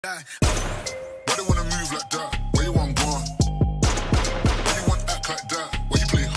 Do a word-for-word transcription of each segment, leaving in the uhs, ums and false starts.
Why they wanna move like that? Where you want gone? Why you want act like that? Why you play?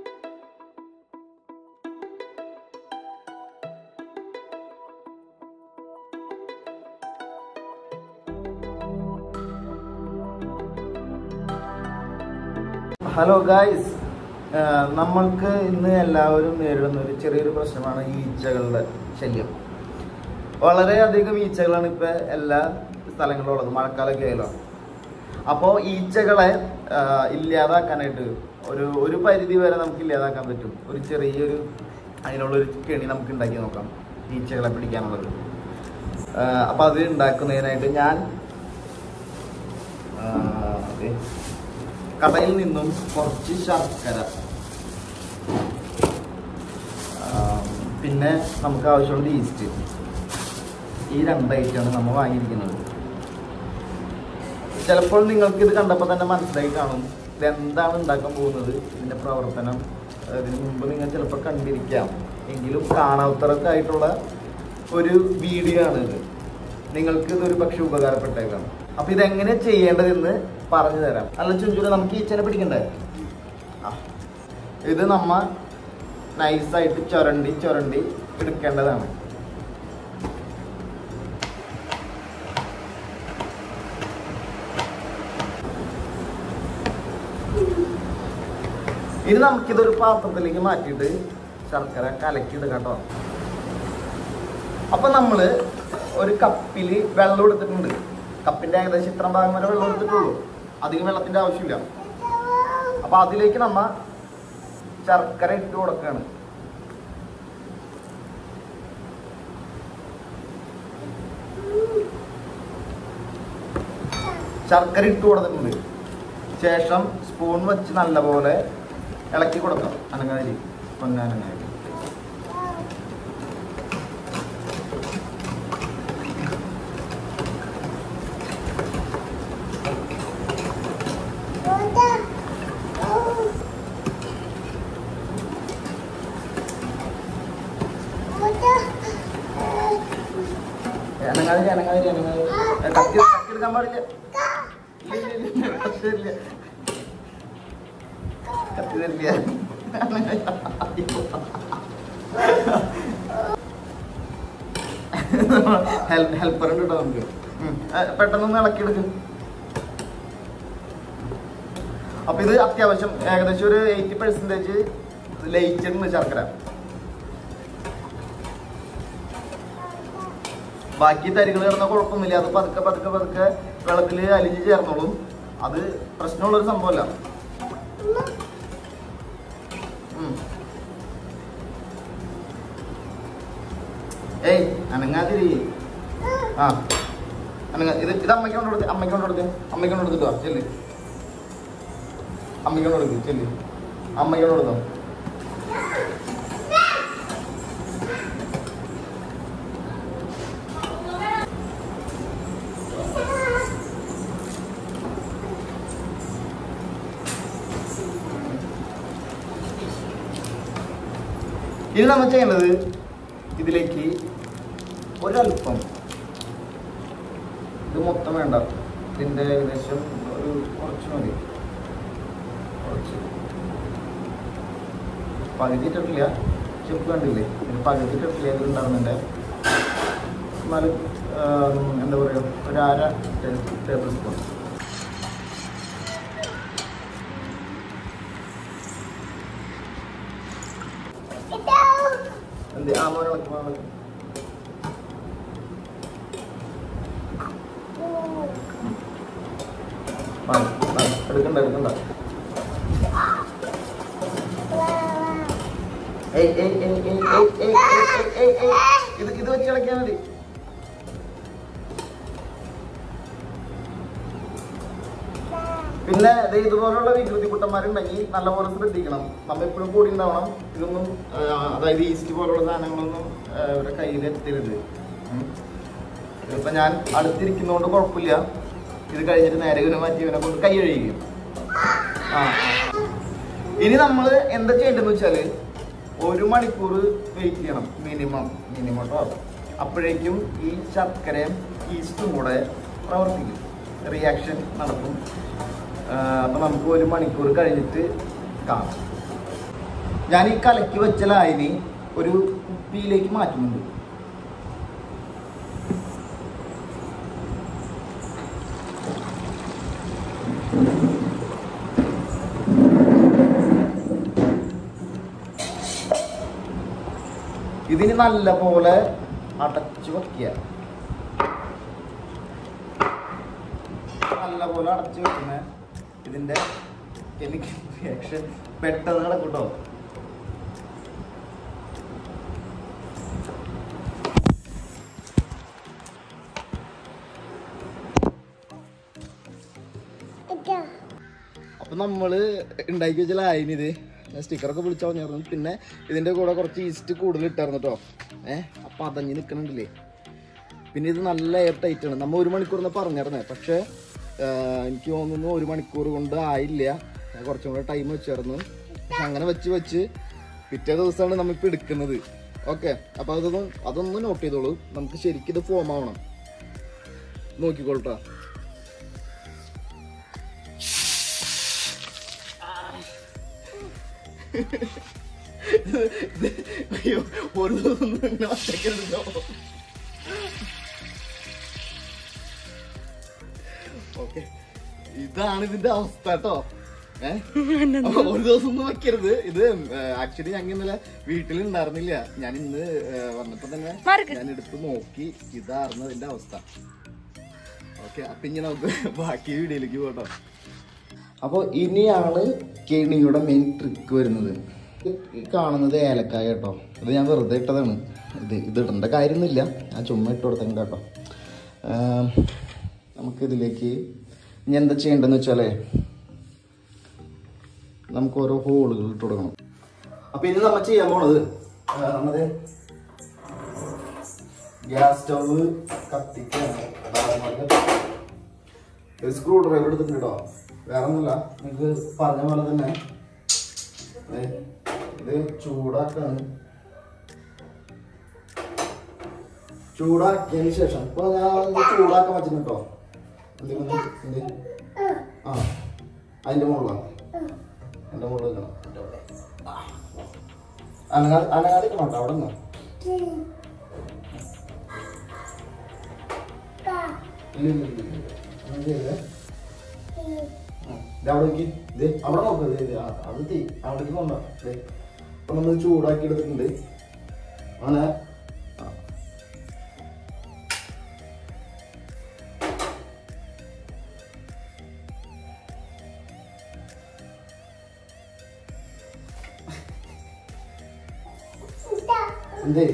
Hello guys, നമ്മൾക്ക് ഇന്ന് എല്ലാവരും നേരിടുന്ന ഒരു ചെറിയൊരു പ്രശ്നമാണ് ഈച്ചകളുടെ ശല്യം. വളരെയധികം ഈച്ചകളാണ് ഇപ്പോൾ എല്ലാ സ്ഥലങ്ങളിലും ഉള്ളത്, മഴക്കാലമൊക്കെ ആയാലും. അപ്പോൾ ഈച്ചകളെ ഇല്ലാതാക്കാനായിട്ട് ഒരു ഒരു പരിധി വരെ നമുക്ക് ഇല്ലാതാക്കാൻ പറ്റും. ഒരു ചെറിയൊരു അതിനുള്ളൊരു കെണി നമുക്ക് ഉണ്ടാക്കി നോക്കാം, ഈച്ചകളെ പിടിക്കാനുള്ളത്. അപ്പോൾ അത് ഉണ്ടാക്കുന്നതിനായിട്ട് ഞാൻ കടയിൽ നിന്നും കുറച്ച് ശർക്കര, പിന്നെ നമുക്ക് ആവശ്യമുള്ളത് ഈസ്റ്റ്, ഈ രണ്ട് ഐറ്റമാണ് നമ്മൾ വാങ്ങിയിരിക്കുന്നത്. ചിലപ്പോൾ നിങ്ങൾക്ക് ഇത് കണ്ടപ്പോൾ തന്നെ മനസ്സിലായി കാണും ഇതെന്താണ് ഉണ്ടാക്കാൻ പോകുന്നത്, ഇതിൻ്റെ പ്രവർത്തനം. ഇതിന് മുമ്പ് നിങ്ങൾ ചിലപ്പോൾ കണ്ടിരിക്കാം, എങ്കിലും കാണാത്തവർക്ക് ആയിട്ടുള്ള ഒരു വീഡിയോ ആണ് ഇത്. നിങ്ങൾക്ക് ഇതൊരു പക്ഷെ ഉപകാരപ്പെട്ടേക്കാം. അപ്പം ഇതെങ്ങനെ ചെയ്യേണ്ടതെന്ന് പറഞ്ഞു തരാം. അല്ല ചുഞ്ചുര, നമുക്ക് ഈച്ചനെ പിടിക്കണ്ടേ? ആ, ഇത് നമ്മ നൈസായിട്ട് ചുരണ്ടി ചുരണ്ടി എടുക്കേണ്ടതാണ്. ഇനി നമുക്കിതൊരു പാത്രത്തിലേക്ക് മാറ്റിയിട്ട് ശർക്കര കലക്കിയിട്ട് കേട്ടോ. അപ്പൊ നമ്മള് ഒരു കപ്പില് വെള്ളം എടുത്തിട്ടുണ്ട്. കപ്പിന്റെ ഏകദേശം ഇത്ര ഭാഗം വരെ വെള്ളം എടുത്തിട്ടുള്ളൂ, അധികം വെള്ളത്തിന്റെ ആവശ്യമില്ല. അപ്പൊ അതിലേക്ക് നമ്മ ശർക്കര ഇട്ട് കൊടുക്കുകയാണ്. ശർക്കര ഇട്ട് കൊടുത്തിട്ടുണ്ട്. ശേഷം സ്പൂൺ വെച്ച് നല്ലപോലെ ഇളക്കി കൊടുക്കാം. അനങ്ങാതി പൊന്നാനങ്ങാതി. അനങ്ങാതി അനങ്ങാതി അനങ്ങാതി കത്തി കത്തിയെടുക്കാൻ പാടില്ല. കത്തി തരില്ല, കത്തി തരില്ല. ഹെൽപ്പർ ഉണ്ട് കേട്ടോ നമുക്ക്. പെട്ടെന്നൊന്ന് ഇളക്കിയെടുക്കും. അപ്പൊ ഇത് അത്യാവശ്യം ഏകദേശം ഒരു എയ്റ്റി പെർസെന്റേജ് ലയിച്ചിട്ടുണ്ട് ശർക്കര. ബാക്കി തരികൾ കിടന്ന കുഴപ്പമൊന്നുമില്ല. അത് പതുക്കെ പതുക്കെ പതുക്കെ വെള്ളത്തിൽ അലിഞ്ഞ് ചേർന്നോളും. അത് പ്രശ്നമുള്ളൊരു സംഭവമല്ല. ഏയ് അനങ്ങാതിരി. ആ അനങ്ങ. ഇത് ഇത് അമ്മയ്ക്ക് കൊണ്ട് കൊടുത്ത് അമ്മയ്ക്ക് കൊണ്ട് കൊടുത്ത് അമ്മയ്ക്ക് കൊണ്ട് കൊടുത്തിട്ടോ. ചെല്ല്, അമ്മയ്ക്ക് കൊണ്ട് കൊടുക്ക്. ചെല്ല്, അമ്മയ്ക്ക് കൊണ്ട് കൊടുത്തോ. ഇനി നമ്മൾ ചെയ്യേണ്ടത് ഇതിലേക്ക് ഒരല്പം, ഇത് മൊത്തം വേണ്ട, ഇതിൻ്റെ ഏകദേശം ഒരു കുറച്ച് മതി. കുറച്ച് പകുതി ഇട്ടിട്ടില്ല, ചെപ്പ് കണ്ടില്ലേ, ഇതിന് പകുതി ഇട്ടിട്ടില്ല. ഇത് ഉണ്ടാകുന്നുണ്ട്. എന്നാലും എന്താ പറയുക, ഒരു അര ടേബിൾ സ്പൂൺ. എന്ത് ആ മോനെ എടുക്കണ്ട എടുക്കണ്ട. ഇത് ഇത് വെച്ച് കളിക്കാൻ മതി. പിന്നെ ഇതുപോലുള്ള വികൃതി കുട്ടന്മാരുണ്ടെങ്കിൽ നല്ലപോലെ ശ്രദ്ധിക്കണം. നമ്മൾ എപ്പോഴും കൂടി ഉണ്ടാവണം. ഇതൊന്നും അതായത് ഈസ്റ്റ് പോലുള്ള സാധനങ്ങളൊന്നും ഇവരുടെ കയ്യിൽ എത്തരുത്. ഇപ്പൊ ഞാൻ അടുത്തിരിക്കുന്നതുകൊണ്ട് കുഴപ്പമില്ല. ഇത് കഴിഞ്ഞിട്ട് നേരെ ഇവനെ മാറ്റി ഇവനെ കൊണ്ട് കൈ കഴിക്കും. ആ ഇനി നമ്മൾ എന്താ ചെയ്യേണ്ടതെന്ന് വെച്ചാൽ ഒരു മണിക്കൂർ വെയിറ്റ് ചെയ്യണം മിനിമം മിനിമം കേട്ടോ. അപ്പോഴേക്കും ഈ ശർക്കരയും ഈസ്റ്റും കൂടെ പ്രവർത്തിക്കും, റിയാക്ഷൻ നടക്കും. അപ്പം നമുക്ക് ഒരു മണിക്കൂർ കഴിഞ്ഞിട്ട് കാണാം. ഞാൻ ഈ കലക്കി വെച്ച ലായനി ഒരു കുപ്പിയിലേക്ക് മാറ്റുന്നുണ്ട്. ഇതിന് നല്ല പോലെ അടച്ചു വെക്കുക. നല്ല പോലെ അടച്ചു വെക്കുന്ന ഇതിന്റെ കെമിക്കൽ റിയാക്ഷൻ പെട്ടെന്ന് നടക്കൂട്ടോ. അപ്പൊ നമ്മള് ഉണ്ടാക്കി വെച്ച ലായനിത് സ്റ്റിക്കറൊക്കെ വിളിച്ചു പറഞ്ഞായിരുന്നു. പിന്നെ ഇതിന്റെ കൂടെ കുറച്ച് ഈസ്റ്റ് കൂടുതൽ ഇട്ടായിരുന്നു കേട്ടോ. ഏഹ് അപ്പൊ അതഞ്ഞ് നിൽക്കണില്ലേ. പിന്നെ ഇത് നല്ല എയർ ടൈറ്റ് ആണ്. നമ്മൾ ഒരു മണിക്കൂർ എന്ന് പറഞ്ഞിരുന്നേ, പക്ഷെ എനിക്ക് തോന്നുന്നു ഒരു മണിക്കൂർ കൊണ്ട് ആയില്ല, കുറച്ചും കൂടെ ടൈം വെച്ചായിരുന്നു. പക്ഷെ അങ്ങനെ വെച്ച് വെച്ച് പിറ്റേ ദിവസമാണ് നമ്മളിപ്പോൾ എടുക്കുന്നത്. ഓക്കെ, അപ്പൊ അതൊന്നും അതൊന്നും നോട്ട് ചെയ്തോളൂ. നമുക്ക് ശരിക്കും ഇത് ഫോം ആവണം. നോക്കിക്കോളട്ടോ. അയ്യോ, ഒരു ദിവസം ഒറ്റയ്ക്കെടുത്തോ. ഓക്കെ, ഇതാണ് ഇതിന്റെ അവസ്ഥ കേട്ടോ. ഏഹ് ഒരു ദിവസം ഒന്നും വെക്കരുത്. ഇത് ആക്ച്വലി ഞങ്ങൾ ഇന്നലെ വീട്ടിലുണ്ടായിരുന്നില്ല. ഞാൻ ഇന്ന് വന്നപ്പോ തന്നെ ഞാൻ എടുത്ത് നോക്കി, ഇതായിരുന്നു ഇതിന്റെ അവസ്ഥ. ഓക്കെ, അപ്പൊ ഇനി നമുക്ക് ബാക്കി വീഡിയോയിലേക്ക് പോട്ടോ. അപ്പോൾ ഇനിയാണ് കെണിയുടെ മെയിൻ ട്രിക്ക് വരുന്നത്. ഈ കാണുന്നത് ഏലക്കായ കേട്ടോ. ഇത് ഞാൻ വെറുതെ ഇട്ടതാണ്. ഇത് ഇത് ഇടേണ്ട കാര്യമൊന്നുമില്ല, ഞാൻ ചുമ്മാ ഇട്ട് കൊടുത്തേണ്ട കേട്ടോ. നമുക്കിതിലേക്ക് ഇനി എന്താ ചെയ്യേണ്ടതെന്ന് വെച്ചാലേ, നമുക്ക് ഓരോ ഹോളുകൾ ഇട്ട് കൊടുക്കണം. അപ്പം ഇനി നമ്മൾ ചെയ്യാൻ പോണത്, നമ്മളത് ഗ്യാസ് സ്റ്റവ് കത്തിക്കാണ്. ഒരു സ്ക്രൂ ഡ്രൈവർ എടുത്തിട്ടുണ്ട് കേട്ടോ. വേറെ ഒന്നുമില്ല, നിങ്ങൾക്ക് പറഞ്ഞ പോലെ തന്നെ ഇത് ചൂടാക്കാണ്. ചൂടാക്കിയതിന് ശേഷം ഇപ്പൊ ഞാൻ ചൂടാക്കാൻ വെച്ചിട്ടുണ്ട് കേട്ടോ. എന്ത് ആ അതിന്റെ മുകളിലാണ്, എന്റെ മുകളിൽ വെക്കണം. അനങ്ങാടി അനങ്ങാടിക്കണം കേട്ടോ. അവിടെ നിന്ന് ഇല്ല ഇല്ല ഇല്ല അവിടേക്ക് ഇത് അവിടെ നോക്കരുത്. ഇത് അത് തീ അവിടേക്ക് കൊണ്ടോ. അപ്പൊ നമ്മൾ ചൂടാക്കി എടുത്തിട്ടുണ്ട്. അങ്ങനെ എന്തേ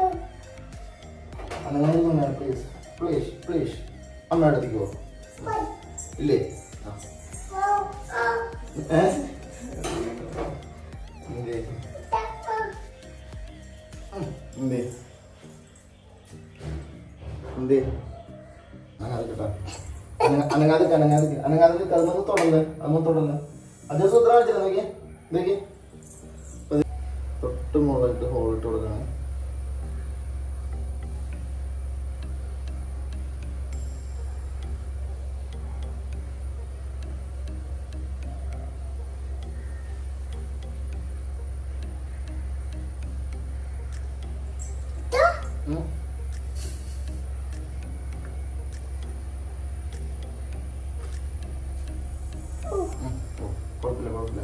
അങ്ങനെ പ്ലീസ് പ്ലീസ് പ്ലീസ് അമ്മ അടുത്തേക്ക് പോ. ഇല്ലേ അനങ്ങാതെ അനങ്ങാതെ അനങ്ങാതെ അതൊന്നും തുടങ്ങ് അതൊന്നും തുടങ്ങ്. അത് സൂത്രം വെച്ചില്ല. നോക്കി നോക്കി തൊട്ട് മുകളിലിട്ട് ഹോളിട്ട് കൊടുക്കണം. കുഴപ്പമില്ല കുഴപ്പമില്ല.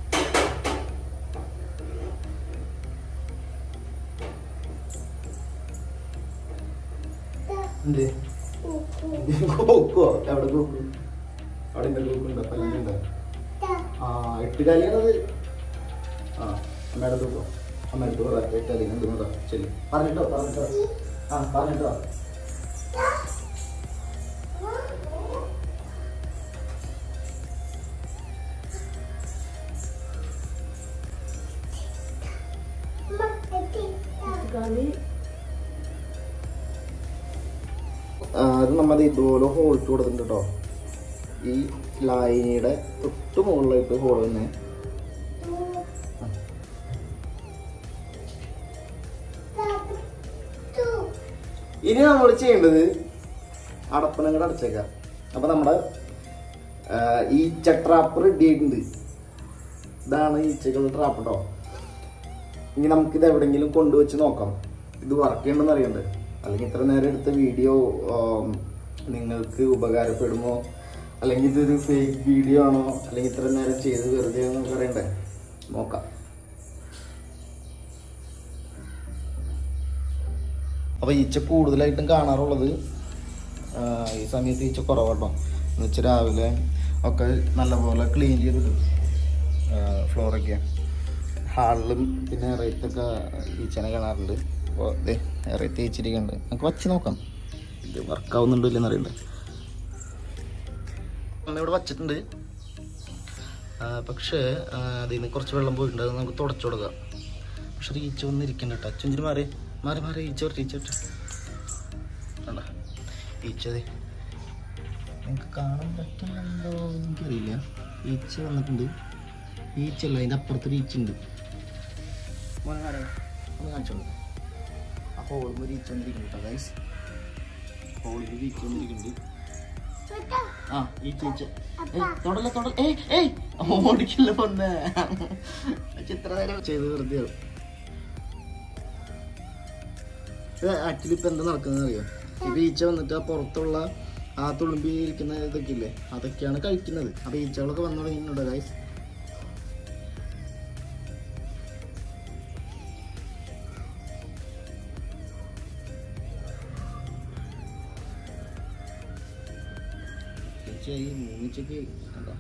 എന്തേ കോക്കോ എവിടെ കോക്കും? അവിടെ ഉണ്ട് കോക്കുണ്ടോ? പല്ലുണ്ടോ? ആ എട്ട് കാലിയാണത്. ആ അമ്മയുടെ തൂക്കോ. അമ്മയുടെ പറ എട്ട് കാലിയാണ് എന്തുകൊണ്ടോ. ശരി പറഞ്ഞിട്ടോ പറഞ്ഞിട്ടോ. ആ പറഞ്ഞിട്ടോ. അത് നമ്മൾ ഇതുപോലെ ഹോളിട്ട് കൊടുത്തിട്ടുണ്ട് കേട്ടോ. ഈ ലായനിയുടെ തൊട്ട് മുകളിലായിട്ട് ഹോൾ തന്നെ. ഇനി നമ്മൾ ചെയ്യേണ്ടത് അടപ്പനം കൂടെ അടച്ചേക്കാം. അപ്പോൾ നമ്മുടെ ഈച്ച ട്രാപ്പ് റെഡി ആയിട്ടുണ്ട്. ഇതാണ് ഈച്ചകളുടെ ട്രാപ്പ് കേട്ടോ. ഇനി നമുക്കിത് എവിടെയെങ്കിലും കൊണ്ടുവച്ച് നോക്കാം, ഇത് വർക്ക് ചെയ്യണമെന്ന് അറിയണ്ടേ. അല്ലെങ്കിൽ ഇത്ര നേരം എടുത്ത വീഡിയോ നിങ്ങൾക്ക് ഉപകാരപ്പെടുമോ, അല്ലെങ്കിൽ ഇതൊരു ഫേക്ക് വീഡിയോ ആണോ, അല്ലെങ്കിൽ ഇത്ര നേരം ചെയ്ത് വെറുതെ നമുക്ക് അറിയണ്ടേ. നോക്കാം. അപ്പോൾ ഈച്ച കൂടുതലായിട്ടും കാണാറുള്ളത് ഈ സമയത്ത് ഈച്ച കുറവാട്ടോ. എന്ന് വെച്ചാൽ രാവിലെ ഒക്കെ നല്ലപോലെ ക്ലീൻ ചെയ്തിടും ഫ്ലോറൊക്കെ. ഹാളിലും പിന്നെ ഇറയത്തൊക്കെ ഈച്ചനെ കാണാറുണ്ട്. അപ്പോൾ ഇതേ ഇറയത്ത് ഈച്ചിരിക്കുന്നുണ്ട്. നമുക്ക് വച്ച് നോക്കാം ഇത് വർക്കാവുന്നുണ്ടോ ഇല്ലെന്ന് അറിയണ്ടേ. അമ്മ ഇവിടെ വച്ചിട്ടുണ്ട്, പക്ഷേ അതിൽ നിന്ന് കുറച്ച് വെള്ളം പോയിട്ടുണ്ട്. അത് നമുക്ക് തുടച്ചു കൊടുക്കാം. പക്ഷെ ഒരു ഈച്ച ഒന്നും ഇരിക്കണ്ട കേട്ടോ. അച്ഛഞ്ചിന് മാറി മാറി മാറി ഈച്ച വിട്ട് ഈച്ച വിട്ട് വേണ്ട ഈച്ചതേ നിങ്ങൾക്ക് കാണാൻ പറ്റുന്നുണ്ടോ എനിക്കറിയില്ല. ഈച്ച വന്നിട്ടുണ്ട്. ഈച്ചല്ല, അതിൻ്റെ അപ്പുറത്തൊരു ഈച്ച ഉണ്ട്. ഒന്ന് കാണിച്ചോളൂ. ആ ഹോളിൽ ഒരു ഈച്ച വന്നിരിക്കുന്നുണ്ട് കേട്ടോ ഗൈസ്. ഹോളിൽ ഒരു ഈച്ച വന്നിരിക്കുന്നുണ്ട്. ആ ഈച്ച ഈച്ച തൊടല്ല തൊടൽ ഏയ് ഏയ് ഓടിക്കില്ല പൊന്നെ. ചിത്ര നേരം ചെയ്ത് വെറുതെ. ഇത് ആക്ച്വലി ഇപ്പം എന്താ നടക്കുന്നത് അറിയാം. ഇപ്പം ഈച്ച വന്നിട്ട് ആ പുറത്തുള്ള ആ തുളുമ്പി ഇരിക്കുന്ന ഇതൊക്കെ ഇല്ലേ, അതൊക്കെയാണ് കഴിക്കുന്നത്. അപ്പം ഈച്ചകളൊക്കെ വന്നു തുടങ്ങിയിട്ടുണ്ട് ഗൈസ്. ഈ മൂന്നിച്ചക്ക് എന്താ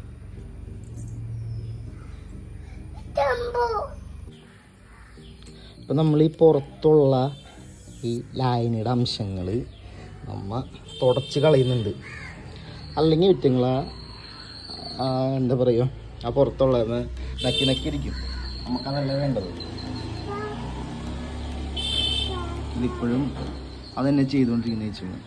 ഇപ്പം നമ്മൾ ഈ പുറത്തുള്ള ഈ ലായനിയുടെ അംശങ്ങൾ നമ്മ തുടച്ച് കളയുന്നുണ്ട്. അല്ലെങ്കിൽ വിറ്റുങ്ങൾ എന്താ പറയുക, ആ പുറത്തുള്ളത് നക്കി നക്കി ഇരിക്കും. നമുക്കതല്ല വേണ്ടത്. ഇതിപ്പോഴും അതെന്നെ ചെയ്തുകൊണ്ടിരിക്കുന്ന വെച്ചാൽ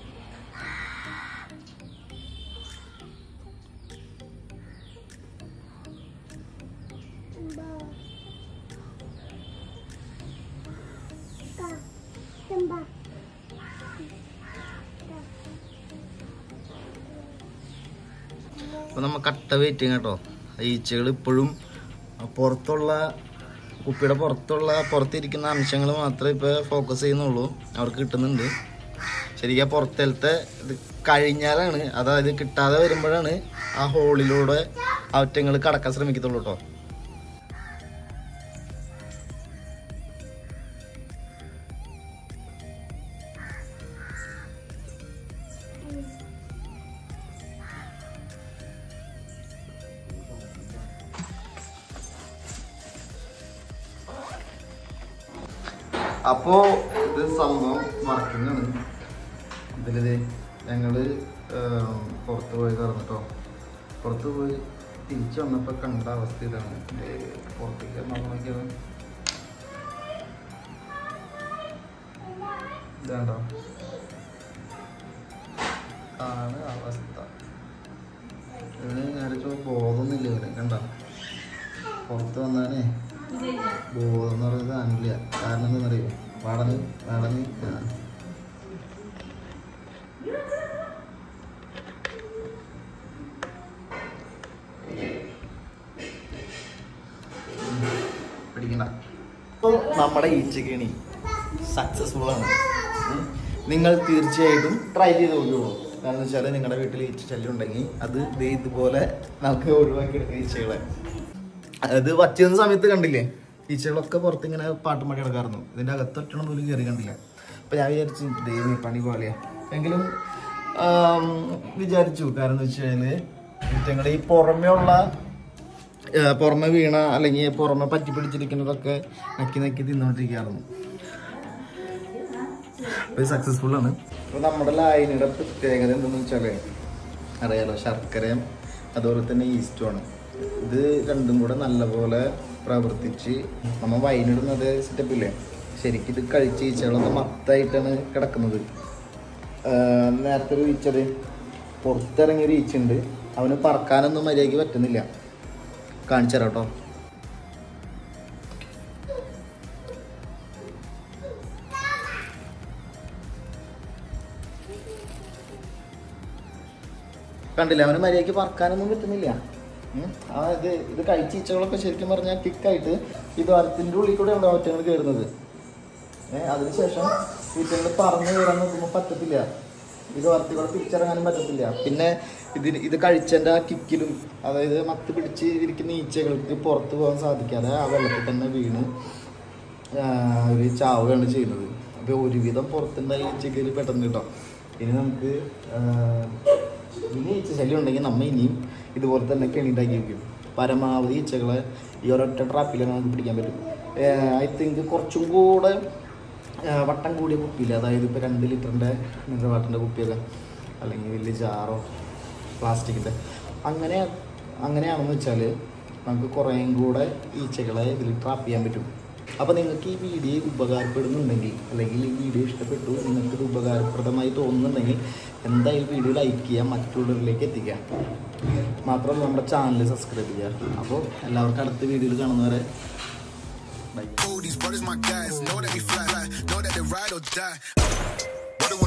അപ്പോൾ നമ്മൾ കട്ട വെയിറ്റിങ് കേട്ടോ. ഈച്ചകൾ ഇപ്പോഴും പുറത്തുള്ള കുപ്പിയുടെ പുറത്തുള്ള പുറത്തിരിക്കുന്ന അംശങ്ങൾ മാത്രമേ ഇപ്പോൾ ഫോക്കസ് ചെയ്യുന്നുള്ളൂ. അവർക്ക് കിട്ടുന്നുണ്ട്. ശരിക്കും പുറത്തലത്തെ ഇത് കഴിഞ്ഞാലാണ്, അതായത് കിട്ടാതെ വരുമ്പോഴാണ് ആ ഹോളിലൂടെ അവറ്റങ്ങൾ കടക്കാൻ ശ്രമിക്കത്തുള്ളൂ കേട്ടോ. അപ്പോൾ ഇത് സംഭവം വർക്കിംഗ് ആണ്. ഇതിലിത് ഞങ്ങൾ പുറത്ത് പോയി കറന്നിട്ടോ. പുറത്ത് പോയി തിരിച്ചു വന്നപ്പോൾ കണ്ട അവസ്ഥ ഇതാണ്. പുറത്തേക്ക് നോക്കിയത് ഇതാണ്ടോ, ആണ് അവസ്ഥ. ഇതിന് ഞാനിപ്പോൾ ബോധമൊന്നുമില്ല. ഇവന് കണ്ട പുറത്ത് വന്നാലേ ബോധം എന്ന് പറയുന്നത് സാധനമില്ല. കാരണം എന്താണെന്നറിയോ, വാടന് വാടന് പിടിക്കണ്ട. അപ്പോൾ നമ്മുടെ ഈച്ചക്കണി സക്സസ്ഫുൾ ആണ്. നിങ്ങൾ തീർച്ചയായിട്ടും ട്രൈ ചെയ്ത് നോക്കിയോളൂ. കാരണം എന്ന് വെച്ചാൽ നിങ്ങളുടെ വീട്ടിൽ ഈച്ച ശല്യം ഉണ്ടെങ്കിൽ അത് ഇതുപോലെ നമുക്ക് ഒഴിവാക്കിയെടുക്കാം ഈച്ചകളെ. അത് വച്ചുന്ന സമയത്ത് കണ്ടില്ലേ, ഈച്ചകളൊക്കെ പുറത്ത് ഇങ്ങനെ പാട്ടും പാടി കിടക്കാറുന്നു. ഇതിൻ്റെ അകത്തൊറ്റണം പോലും കയറി കണ്ടില്ല. അപ്പം ഞാൻ വിചാരിച്ചു ദൈവം പണി പോലെയാ. എങ്കിലും വിചാരിച്ചു, കാരണം എന്ന് വെച്ച് കഴിഞ്ഞാൽ ഈച്ചങ്ങൾ ഈ പുറമേ ഉള്ള പുറമെ വീണ അല്ലെങ്കിൽ പുറമെ പറ്റി പിടിച്ചിരിക്കുന്നതൊക്കെ നക്കി നക്കി തിന്നോണ്ടിരിക്കാറുന്നു. അപ്പോൾ സക്സസ്ഫുൾ ആണ്. അപ്പോൾ നമ്മുടെ ലായനിയുടെ പ്രത്യേകത എന്താണെന്ന് വെച്ചാൽ അറിയാലോ, ശർക്കരയും അതുപോലെ തന്നെ ഈസ്റ്റുമാണ്. ഇത് രണ്ടും കൂടെ നല്ലപോലെ പ്രവർത്തിച്ച് നമ്മൾ വൈനിടുന്നത് സെറ്റപ്പില്ലേ, ശരിക്കും ഇത് കഴിച്ച് ഈച്ചകളൊക്കെ മത്തായിട്ടാണ് കിടക്കുന്നത്. നേരത്തെ ഒരു ഈച്ചത് പുറത്തിറങ്ങിയൊരു ഈച്ചുണ്ട്. അവന് പറക്കാനൊന്നും മര്യാദയ്ക്ക് പറ്റുന്നില്ല. കാണിച്ചു തരാം കേട്ടോ. കണ്ടില്ല, അവന് മര്യാദയ്ക്ക് പറക്കാനൊന്നും പറ്റുന്നില്ല. ആ ഇത് ഇത് കഴിച്ച ഈച്ചകളൊക്കെ ശരിക്കും പറഞ്ഞാൽ കിക്കായിട്ട് ഈ ദ്വാരത്തിൻ്റെ ഉള്ളിൽ കൂടെ ഉണ്ട് ഒറ്റങ്ങൾ കയറുന്നത്. ഏഹ് അതിനുശേഷം ഈച്ചകൾ പറന്ന് കയറാൻ നോക്കുമ്പോൾ പറ്റത്തില്ല, ഈ ദ്വാരത്തിൽ കൂടെ തിരിച്ചിറങ്ങാനും പറ്റത്തില്ല. പിന്നെ ഇതിന് ഇത് കഴിച്ചതിൻ്റെ ആ കിക്കിലും, അതായത് മത്ത് പിടിച്ച് ഇരിക്കുന്ന ഈച്ചകൾക്ക് പുറത്ത് പോകാൻ സാധിക്കാതെ ആ വെള്ളത്തിൽ തന്നെ വീണ് ഒരു ചാവുകയാണ് ചെയ്യുന്നത്. അപ്പോൾ ഒരുവിധം പുറത്തുണ്ടായി ഈച്ചകൾ പെട്ടെന്ന് കിട്ടും. ഇനി നമുക്ക് ഇനി ഈച്ച ശല്യം ഉണ്ടെങ്കിൽ നമ്മൾ ഇനിയും ഇതുപോലെ തന്നെ കെണിണ്ടാക്കി വയ്ക്കും. പരമാവധി ഈച്ചകളെ ഈ ഒരൊറ്റ ട്രാപ്പിൽ നമുക്ക് പിടിക്കാൻ പറ്റും. ഐ തിങ്ക് കുറച്ചും കൂടെ വട്ടം കൂടിയ കുപ്പിയില്ല, അതായത് ഇപ്പോൾ രണ്ട് ലിറ്ററിൻ്റെ മിനറൽ വാട്ടറിൻ്റെ കുപ്പിയൊക്കെ, അല്ലെങ്കിൽ വലിയ ജാറോ പ്ലാസ്റ്റിക്കിൻ്റെ, അങ്ങനെ അങ്ങനെയാണെന്ന് വെച്ചാൽ നമുക്ക് കുറേയും കൂടെ ഈച്ചകളെ ഇതിൽ ട്രാപ്പ് ചെയ്യാൻ പറ്റും. അപ്പോൾ നിങ്ങൾക്ക് ഈ വീഡിയോ ഉപകാരപ്പെടുന്നുണ്ടെങ്കിൽ, അല്ലെങ്കിൽ ഈ വീഡിയോ ഇഷ്ടപ്പെട്ടു, നിങ്ങൾക്ക് ഇത് ഉപകാരപ്രദമായി തോന്നുന്നുണ്ടെങ്കിൽ എന്തായാലും വീഡിയോ ലൈക്ക് ചെയ്യുക, മറ്റുള്ളവരിലേക്ക് എത്തിക്കുക. മാത്രമല്ല നമ്മുടെ ചാനൽ സബ്സ്ക്രൈബ് ചെയ്യുക. അപ്പോൾ എല്ലാവർക്കും അടുത്ത വീഡിയോയിൽ കാണുന്നവരെ bye. These brothers my guys, know that we fly, know that they ride or die.